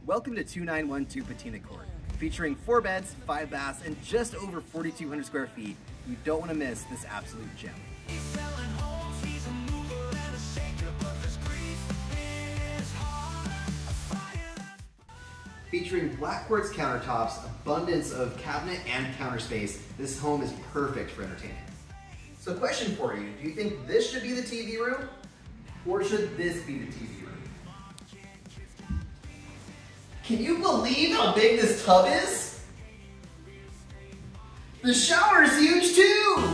Welcome to 2912 Patina Court, featuring 4 beds, 5 baths, and just over 4,200 square feet. You don't want to miss this absolute gem. Featuring black quartz countertops, abundance of cabinet and counter space, this home is perfect for entertaining. So question for you, do you think this should be the TV room? Or should this be the TV room? Can you believe how big this tub is? The shower is huge too!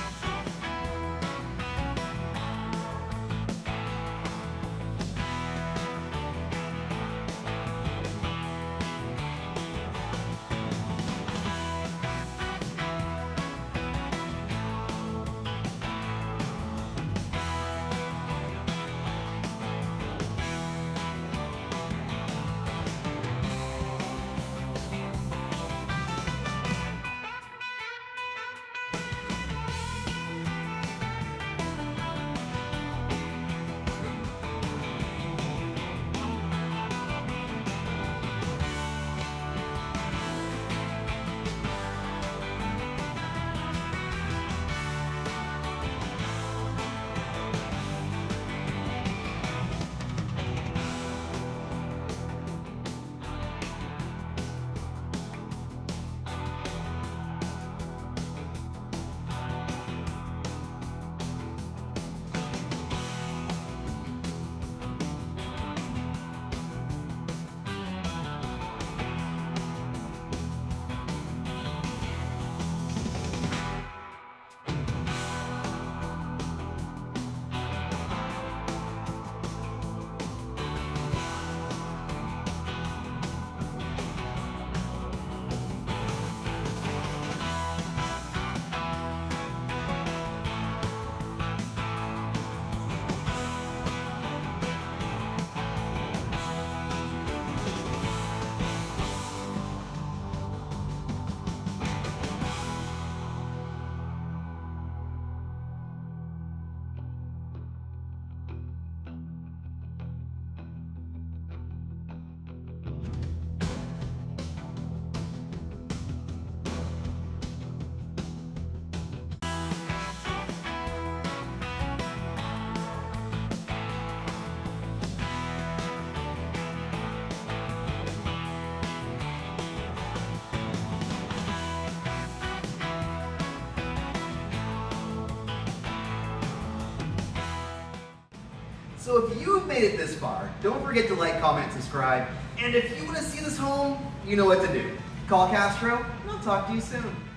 So if you have made it this far, don't forget to like, comment, and subscribe. And if you want to see this home, you know what to do. Call Castro, and I'll talk to you soon.